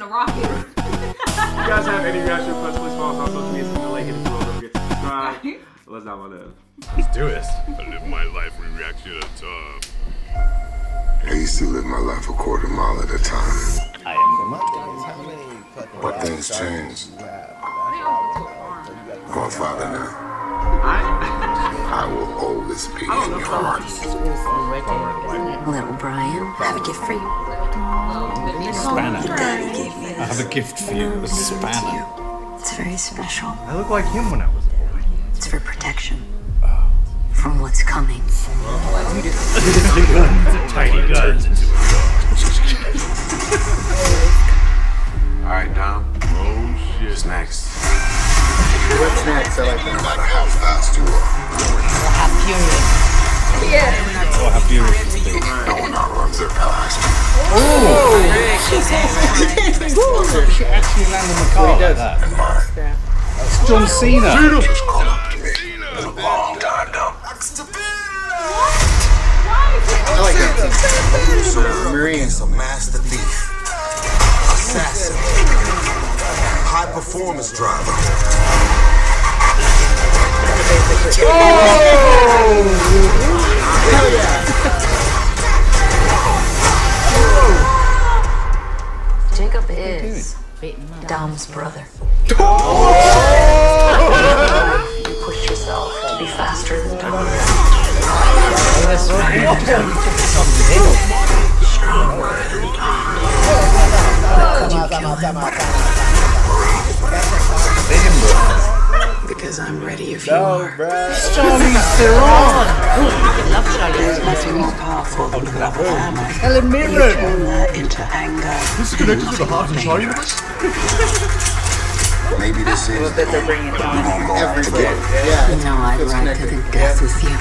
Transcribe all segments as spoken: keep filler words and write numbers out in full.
a rocket. If you guys have any reaction requests, please follow us on social media. Hit the link in the below. Don't forget to subscribe. Let's not live. Let's do this. I live my life one reaction at a time. I used to live my life a quarter mile at a time. I am. But things change. I'm a father now. I will always be in your hearts. Little Brian, I have a gift for you. Spanner. I have a gift for you. A spanner. It's very special. I look like him when I was a boy. It's for protection. From what's coming. Tiny guns. Alright, Dom. Oh shit. What's next? What's next? I like that. No matter how fast you are. How furious. Oh, how furious it's been. No one outruns their past. Oh! She actually landed on the car like that. And mine. It's John Cena. Just caught up to me. It's a long time, Dom. I like that too. Marine. A master thief, assassin, high performance driver. Oh! Hell yeah! Jacob is Dom's brother. You push yourself to be faster than Dom. Because I'm ready if you are. Charlie Theron. There's nothing more powerful than love of family. Helen Mirren. Turn that into anger. This is connected to the heart and soul universe? Maybe this is. That they're bringing it down. Everybody. You Yeah. know I'd ride to the death with you.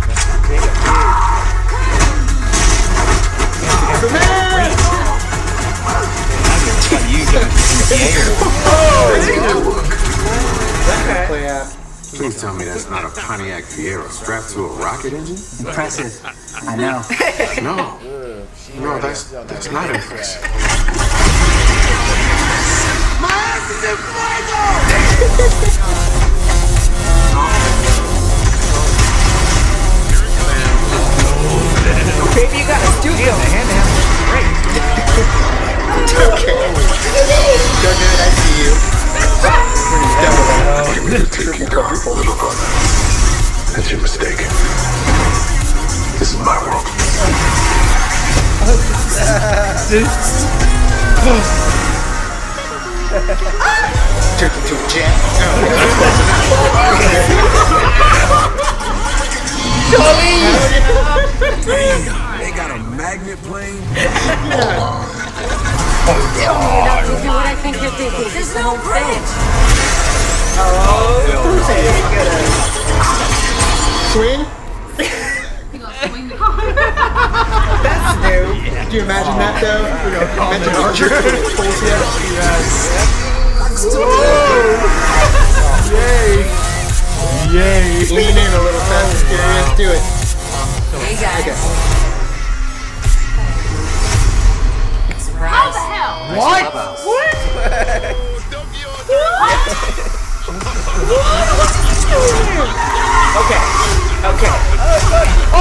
Play out. Please tell me that's not a Pontiac Fiero strapped to a rocket engine? Impressive. I know. No. No, that's that's not impressive. Baby, you got a studio. Okay. Don't do it, I see you. Give me the tiki car, little brother. That's your mistake. This is my world. Turkey to a jet. They got a magnet plane. Tell me you're not to do what I think you're thinking. There's no bridge. Swing? That's new. Do you imagine that though? You know, imagine Archer when it pulls you out. Yay! Yay! Lean in a little fast and furious. Do it. Hey guys. Okay. How the hell? What? What? Okay. Okay. Oh!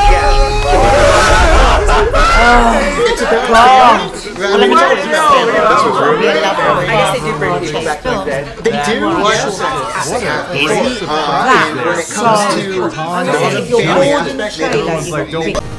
It's about long. Well, let me tell you about This was really I guess they do bring people back from the dead. They do? What? When it comes to the family aspect, they don't